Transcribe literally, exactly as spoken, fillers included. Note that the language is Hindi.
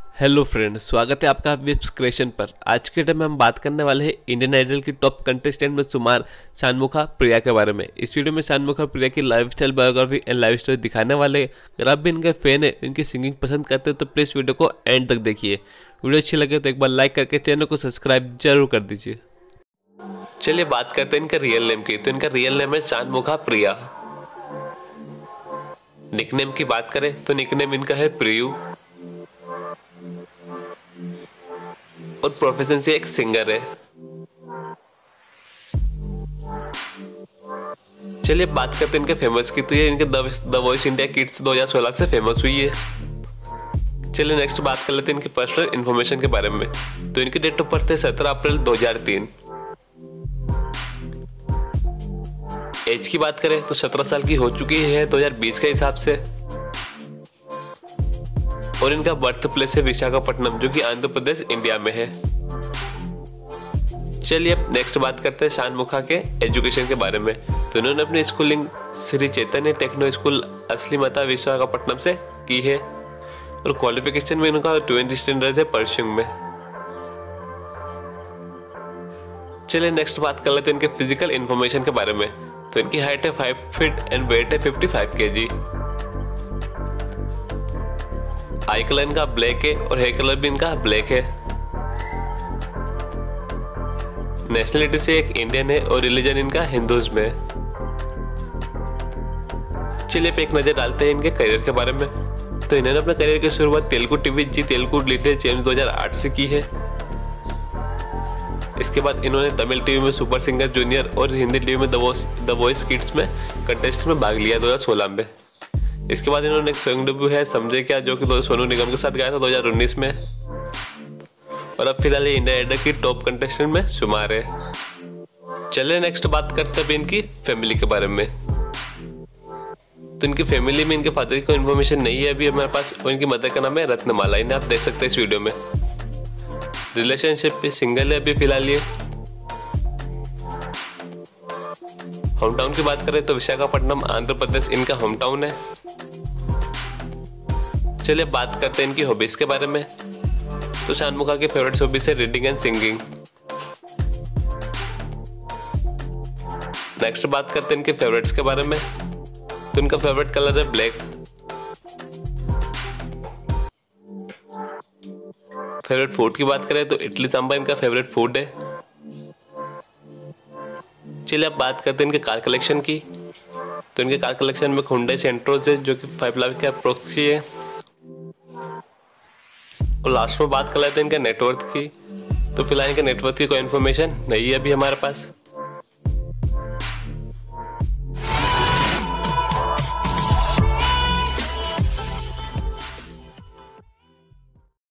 हेलो फ्रेंड, स्वागत है आपका विप्स क्रिएशन पर। आज के टाइम में हम बात करने वाले हैं इंडियन आइडल की टॉप कंटेस्टेंट में शुमार शानमुखा प्रिया के बारे में। इस वीडियो में शानमुखा प्रिया की lifestyle, biography and life story दिखाने वाले हैं। अगर आप भी इनके फैन है, इनकी सिंगिंग पसंद करते हो तो प्लीज़ वीडियो को एंड तक देखिए। वीडियो अच्छी लगे तो एक बार लाइक करके चैनल को सब्सक्राइब जरूर कर दीजिए। चलिए बात करते हैं इनका रियल नेम की। तो इनका रियल नेम है शानमुखा प्रिया। निकनेम की बात करें तो निकनेम इनका है प्रियू और प्रोफेशन से एक सिंगर है। चलिए बात करते हैं इनके फेमस की। तो ये इनके द वॉइस इंडिया किड्स दो हज़ार सोलह से फेमस हुई है। चलिए नेक्स्ट बात कर लेते हैं इनकी पर्सनल इन्फॉर्मेशन के बारे में। तो इनकी डेट ऑफ बर्थ है सत्रह अप्रैल दो हज़ार तीन। एज की बात करें तो सत्रह साल की हो चुकी है दो हज़ार बीस के हिसाब से। और इनका बर्थ प्लेस है विशाखापट्टनम, जो कि आंध्र प्रदेश इंडिया में है। चलिए अब नेक्स्ट बात करते हैं शानमुखा के एजुकेशन के बारे में। तो इन्होंने अपनी schooling Sri Chaitanya techno school Asilmetta Visakhapatnam से की है। और क्वालिफिकेशन में इनका ट्वेल्थ स्टैंडर्ड है पर्सिंग में। चलिए नेक्स्ट बात कर लेते हैं इनके फिजिकल इंफॉर्मेशन के बारे में। तो इनकी हाइट है फाइव फीट एंड वेट है fifty five KG. Eye colour इनका ब्लैक है और हेयर कलर भी इनका ब्लैक है। नेशनलिटी से एक इंडियन है और रिलीजन इनका हिंदुइज्म है। चलिए पे एक नजर डालते हैं इनके करियर के बारे में। तो इन्होंने अपने करियर की शुरुआत Telugu TV Zee Telugu little champions दो हज़ार आठ से की है। इसके बाद इन्होंने तमिल टीवी में सुपर सिंगर जूनियर और हिंदी टीवी में द वॉइस किड्स में कंटेस्ट में भाग लिया दो हज़ार सोलह में। इसके बाद इन्होंने एक सॉन्ग डेब्यू है समझे क्या, जो कि सोनू निगम के साथ गाया था दो हज़ार उन्नीस में। और अब फिलहाल ये इंडिया आइडल की टॉप कंटेस्टेंट में शुमार है। चलिए नेक्स्ट बात करते हैं इनकी फैमिली के बारे में। तो इनकी फैमिली में इनके फादर की कोई इन्फॉर्मेशन नहीं है अभी हमारे पास। और इनकी मदर का नाम है रत्नमाला, इन्हें आप देख सकते हैं इस वीडियो में। रिलेशनशिप पे सिंगल है अभी फिलहाल ये। होम टाउन की बात करें तो विशाखापट्टनम आंध्र प्रदेश इनका होम टाउन है। चलिए बात करते हैं इनकी हॉबीज के बारे में। तो शानमुखा की फेवरेट हॉबीज है रीडिंग एंड सिंगिंग। नेक्स्ट बात करते हैं इनके फेवरेट्स के बारे में। तो इनका फेवरेट कलर है ब्लैक। फेवरेट फूड की बात करें तो इडली सांभर इनका फेवरेट फूड है। चलिए अब बात करते हैं इनके कार कलेक्शन की। तो इनके कार कलेक्शन में हुंडई सेंट्रोज है, जो कि फाइव लाख के अप्रोक्सी है। और लास्ट में बात कर लेते हैं इनके नेटवर्थ की। तो फिलहाल इनके नेटवर्थ की कोई इन्फॉर्मेशन नहीं है अभी हमारे पास।